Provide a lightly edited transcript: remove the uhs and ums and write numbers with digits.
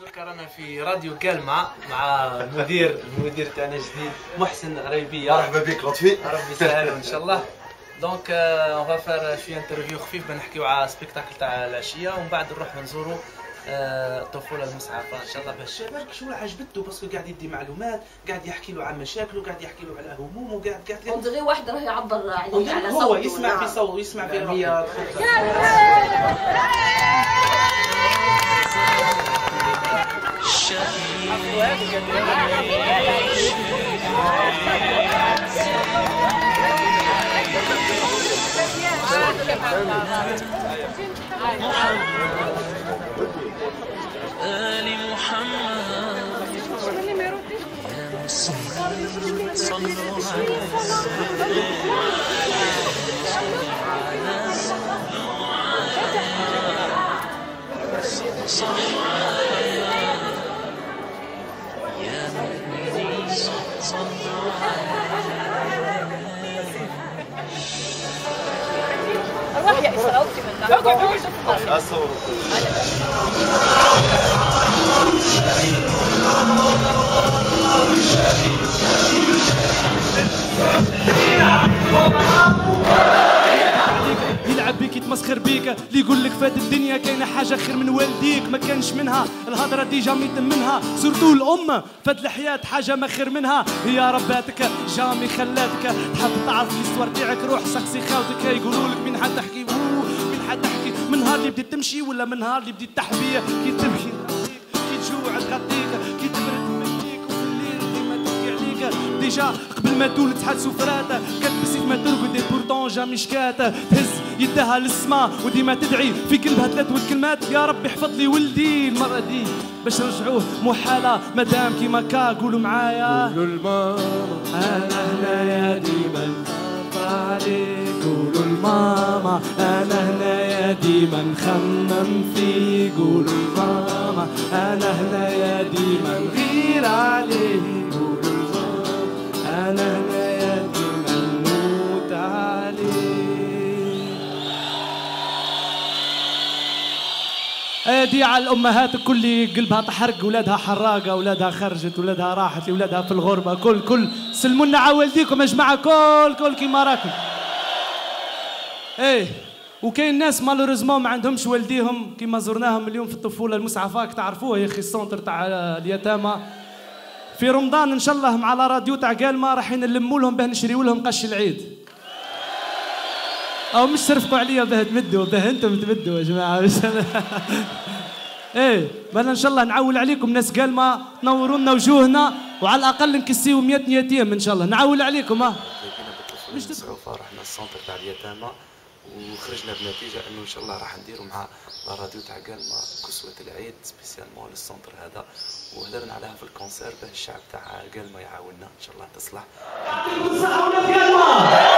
درك رانا في راديو كالما مع المدير تاعنا جديد محسن غريبيه. مرحبا بك لطفي. ربي يسهل ان شاء الله. دونك اون فافير شويه انترفيو خفيف بنحكيو على سبيكتاكل تاع العشيه ومن بعد نروح نزوروا الطفوله المسعفه ان شاء الله باش الشباب شو عجبته باسكو قاعد يدي معلومات، قاعد يحكي له عن مشاكله، قاعد يحكي له على همومه، قاعد غير واحد راه يعبر على صوته، هو يسمع في صوته ويسمع في روحه. آل محمد يا مسلمين صلوا يا مؤمنين صلوا روح يا إسراء يلعب بيك يتمسخر بيك، اللي يقول لك فات الدنيا كاينه حاجه خير من والديك، ما كانش منها الهضره دي جامي منها، سورتو الام فات الحياه حاجه ما خير منها، هي رباتك جامي خلاتك تحب تعرف الاسوار تاعك، روح سقسي خاوتك يقولوا لك من حتحكي من حتحكي، من نهار اللي بديت تمشي ولا من نهار اللي بديت تحبيه، كي تبكي كي تجوع تغطيك، كي تبرد تمديك وفي الليل ديما تبكي عليك، ديجا قبل ما تولد تحل سفراته، كتبسي ما ترقد بورتون جامي شكاته، تهز يدها للسما وديما تدعي في قلبها ثلاث كلمات، يا ربي احفظ لي ولدي المرة دي باش نرجعوه محالة، مادام كيما كا قولوا معايا، قولوا لماما انا هنايا ديما عليك، قولوا لماما انا هنايا ديما نخمم فيك، قولوا لماما انا هنايا ديما نغير عليك، قولوا لماما انا هنايا ديما نموت عليك. ادي على الامهات الكل اللي قلبها تحرق، ولادها حراقه، ولادها خرجت، ولادها راحت، ولادها في الغربه، كل سلموا لنا على والديكم يا جماعه، كل كيما راكم. ايه وكاين ناس مالوريزمون ما عندهمش والديهم، كيما زرناهم اليوم في الطفوله المسعفه، تعرفوها يا اخي السونتر تاع اليتامى. في رمضان ان شاء الله مع راديو تاع كالما رايحين نلموا لهم باه نشريوا لهم قش العيد. او مش صرفكوا عليا باه تمدوا، باه انتم تمدوا يا جماعه. ايه بلا ان شاء الله نعول عليكم ناس كالما، تنوروا لنا وجوهنا وعلى الاقل نكسيو 100 يتيم ان شاء الله، نعول عليكم. مش مسعوفه رحنا السونتر تاع اليتامى وخرجنا بنتيجه انه ان شاء الله راح نديروا مع الراديو تاع كالما كسوه العيد سبيسيالمون للسونتر هذا، وهدرنا عليها في الكونسير باه الشعب تاع كالما يعاوننا ان شاء الله تصلح.